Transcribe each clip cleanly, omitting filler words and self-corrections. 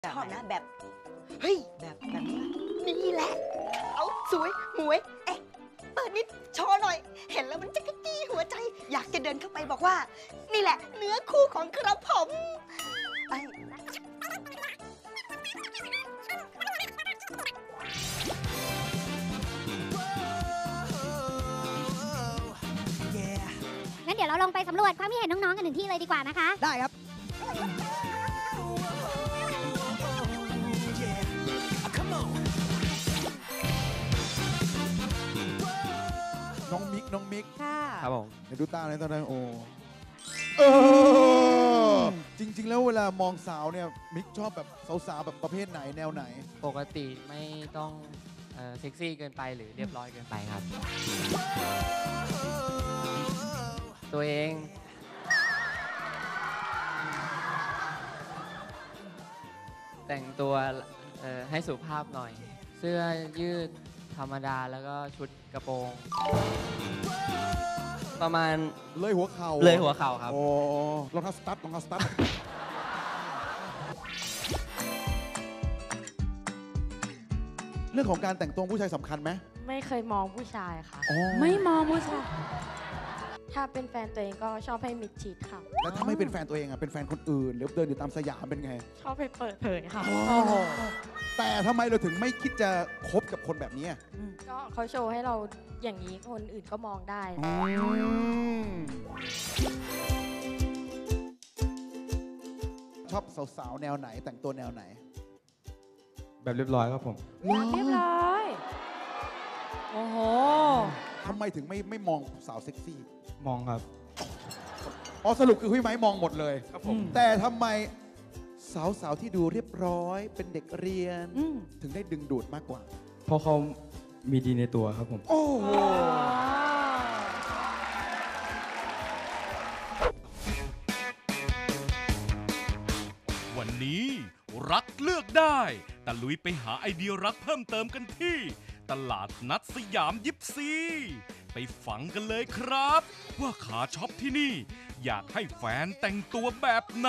ชอบนะแบบเฮ้ยแบบนี้นี่แหละเอาสวยหมวยเอ๊ะเปิดนิดโชว์หน่อยเห็นแล้วมันจะกระจี้หัวใจอยากจะเดินเข้าไปบอกว่านี่แหละเนื้อคู่ของกระผมไปงั้นเดี๋ยวเราลงไปสำรวจความคิดเห็นน้องๆกันถึงที่เลยดีกว่านะคะได้ครับน้องมิกค่ะครับผมเดี๋ยวดูตาเลยตอนนั้นโอ้จริงๆแล้วเวลามองสาวเนี่ยมิกชอบแบบสาวๆแบบประเภทไหนแนวไหนปกติไม่ต้องเซ็กซี่เกินไปหรือเรียบร้อยเกินไปครับ ตัวเองแต่งตัวให้สุภาพหน่อย เสื้อยืดธรรมดาแล้วก็ชุดกระโปรง ประมาณเลยหัวเข่าครับโอ้รองเท้าสตั๊ดเรื่องของการแต่งตัวผู้ชายสำคัญไหมไม่เคยมองผู้ชายค่ะไม่มองผู้ชายถ้าเป็นแฟนตัวเองก็ชอบให้มิดชิดค่ะแล้วถ้าไม่เป็นแฟนตัวเองอะเป็นแฟนคนอื่นหรือเดินอยู่ตามสยามเป็นไงชอบให้เปิดเผยค่ะแต่ทำไมเราถึงไม่คิดจะคบกับคนแบบนี้ก็เขาโชว์ให้เราอย่างนี้คนอื่นก็มองได้ชอบสาวๆแนวไหนแต่งตัวแนวไหนแบบเรียบร้อยครับผมเรียบร้อยโอ้โหทำไมถึงไม่มองสาวเซ็กซี่มองครับอ๋อสรุปคือพี่ไม้มองหมดเลยครับผมแต่ทำไมสาวๆที่ดูเรียบร้อยเป็นเด็กเรียนถึงได้ดึงดูดมากกว่าเพราะเขามีดีในตัวครับผมโอ้โหวันนี้รักเลือกได้ตะลุยไปหาไอเดียรักเพิ่มเติมกันที่ตลาดนัดสยามยิปซีไปฟังกันเลยครับว่าขาช็อปที่นี่อยากให้แฟนแต่งตัวแบบไหน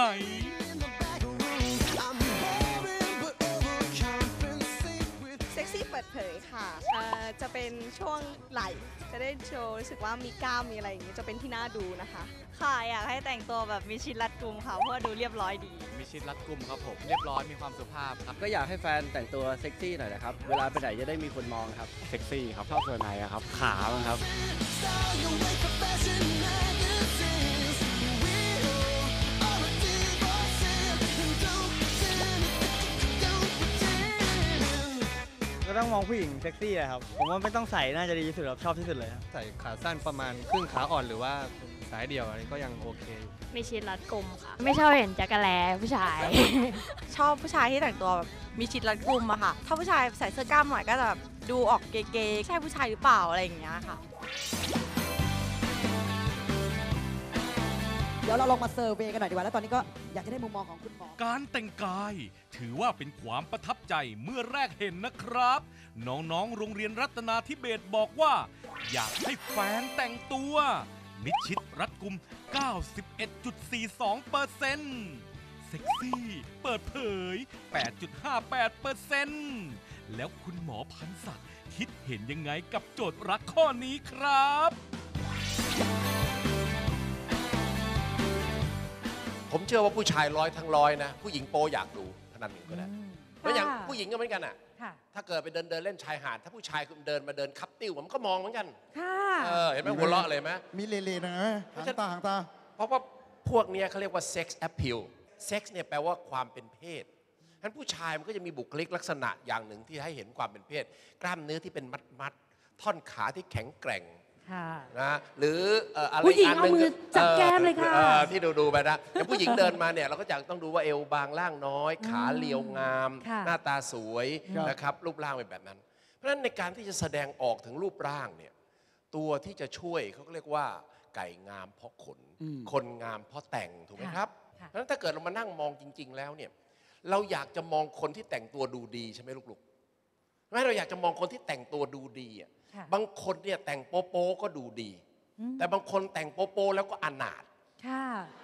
เซ็กซี่เปิดเผยค่ะจะเป็นช่วงไหล่จะได้โชว์รู้สึกว่ามีกล้ามมีอะไรอย่างนี้จะเป็นที่น่าดูนะคะค่ะอยากให้แต่งตัวแบบมีชิดรัดกุมค่ะเพราะว่าดูเรียบร้อยดีมีชิดรัดกุมครับผมเรียบร้อยมีความสุภาพครับก็อยากให้แฟนแต่งตัวเซ็กซี่หน่อยนะครับเวลาไปไหนจะได้มีคนมองครับเซ็กซี่ครับชอบส่วนไหนครับขาครับก็ต้องมองผู้หญิงเซ็กซี่เลยครับผมว่าไม่ต้องใส่น่าจะดีที่สุดครับชอบที่สุดเลยครับใส่ขาสั้นประมาณครึ่งขาอ่อนหรือว่าสายเดี่ยวอะไรก็ยังโอเคมีชิดรัดกุมค่ะไม่ชอบเห็นจักรแลผู้ชายชอบผู้ชายที่แต่งตัวแบบมีชิดรัดกุมอะค่ะถ้าผู้ชายใส่เสื้อกล้ามหน่อยก็จะแบบดูออกเก๋ๆใช่ผู้ชายหรือเปล่าอะไรอย่างเงี้ยค่ะเดี๋ยวเราลองมาเซอร์เวย์กันหน่อยดีกว่าแล้วตอนนี้ก็อยากจะได้มุมมองของคุณหมอการแต่งกายถือว่าเป็นความประทับใจเมื่อแรกเห็นนะครับน้องๆโรงเรียนรัตนาธิเบศรบอกว่าอยากให้แฟนแต่งตัวมิดชิดรัดกุม 91.42% เซ็กซี่เปิดเผย 8.58% แล้วคุณหมอพันศักดิ์คิดเห็นยังไงกับโจทย์รักข้อนี้ครับผมเชื่อว่าผู้ชายร้อยทั้งร้อยนะผู้หญิงโปอยากดูเท่านั้นเองก็ได้แล้วอย่างผู้หญิงก็เหมือนกันอ่ะถ้าเกิดไปเดินเล่นชายหาดถ้าผู้ชายเดินมาเดินคับติ้วมันก็มองเหมือนกันเห็นไหมหัวเราะเลยไหมมีเลๆนะหางตาเพราะว่าพวกนี้เขาเรียกว่าเซ็กซ์แอพพิลเซ็กซ์เนี่ยแปลว่าความเป็นเพศฉะนั้นผู้ชายมันก็จะมีบุคลิกลักษณะอย่างหนึ่งที่ให้เห็นความเป็นเพศกล้ามเนื้อที่เป็นมัดท่อนขาที่แข็งแกร่งนะหรืออะไรผู้หญิงเอามือจับแก้มเลยค่ะที่ดูไปนะแต่ผู้หญิงเดินมาเนี่ยเราก็จะต้องดูว่าเอวบางล่างน้อยขาเรียวงามหน้าตาสวยนะครับรูปร่างเป็นแบบนั้นเพราะฉะนั้นในการที่จะแสดงออกถึงรูปร่างเนี่ยตัวที่จะช่วยเขาเรียกว่าไก่งามเพราะขนคนงามเพราะแต่งถูกไหมครับเพราะฉะนั้นถ้าเกิดเรามานั่งมองจริงๆแล้วเนี่ยเราอยากจะมองคนที่แต่งตัวดูดีใช่ไหมลูกๆไม่เราอยากจะมองคนที่แต่งตัวดูดีอ่ะบางคนเนี่ยแต่งโป๊ก็ดูดีแต่บางคนแต่งโป๊แล้วก็อนาถ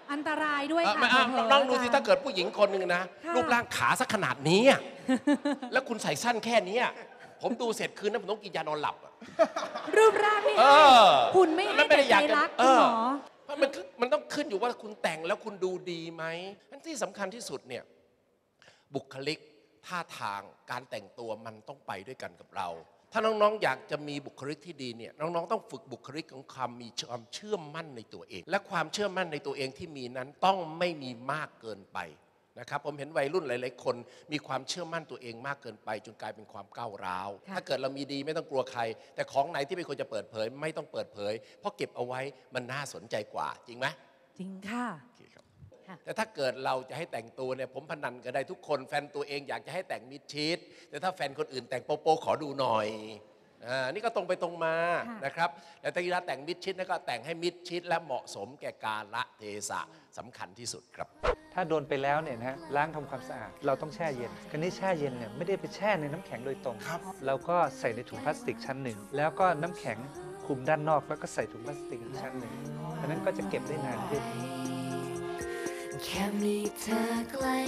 อันตรายด้วยค่ะน้องดูสิถ้าเกิดผู้หญิงคนหนึ่งนะ รูปร่างขาสักขนาดนี้อะแล้วคุณใส่สั้นแค่นี้อะผมดูเสร็จคืนนั้นผมต้องกินยานอนหลับอะรูปร่างไม่ให้คุณไม่ให้แต่ใจรักคุณหมอเพราะมันต้องขึ้นอยู่ว่าคุณแต่งแล้วคุณดูดีไหมอันที่สำคัญที่สุดเนี่ยบุคลิกท่าทางการแต่งตัวมันต้องไปด้วยกันกับเรา ถ้าน้องๆอยากจะมีบุคลิกที่ดีเนี่ยน้องๆต้องฝึกบุคลิกของความมีความเชื่อมั่นในตัวเองและความเชื่อมั่นในตัวเองที่มีนั้นต้องไม่มีมากเกินไปนะครับผมเห็นวัยรุ่นหลายๆคนมีความเชื่อมั่นตัวเองมากเกินไปจนกลายเป็นความก้าวร้าวถ้าเกิดเรามีดีไม่ต้องกลัวใครแต่ของไหนที่ไม่ควรจะเปิดเผยไม่ต้องเปิดเผยเพราะเก็บเอาไว้มันน่าสนใจกว่าจริงไหมจริงค่ะแต่ถ้าเกิดเราจะให้แต่งตัวเนี่ยผมพนันกันได้ทุกคนแฟนตัวเองอยากจะให้แต่งมิดชิดแต่ถ้าแฟนคนอื่นแต่งโป๊ะๆขอดูหน่อยนี่ก็ตรงไปตรงมานะครับแต่ถ้าเราแต่งมิดชิดก็แต่งให้มิดชิดและเหมาะสมแก่กาลเทศะสำคัญที่สุดครับถ้าโดนไปแล้วเนี่ยนะล้างทำความสะอาดเราต้องแช่เย็นคราวนี้แช่เย็นเนี่ยไม่ได้ไปแช่ในน้ำแข็งโดยตรงเราก็ใส่ในถุงพลาสติกชั้นหนึ่งแล้วก็น้ำแข็งคลุมด้านนอกแล้วก็ใส่ถุงพลาสติกอีกชั้นหนึ่งเพราะนั้นก็จะเก็บได้นานขึ้นแค่มีเธอใกล้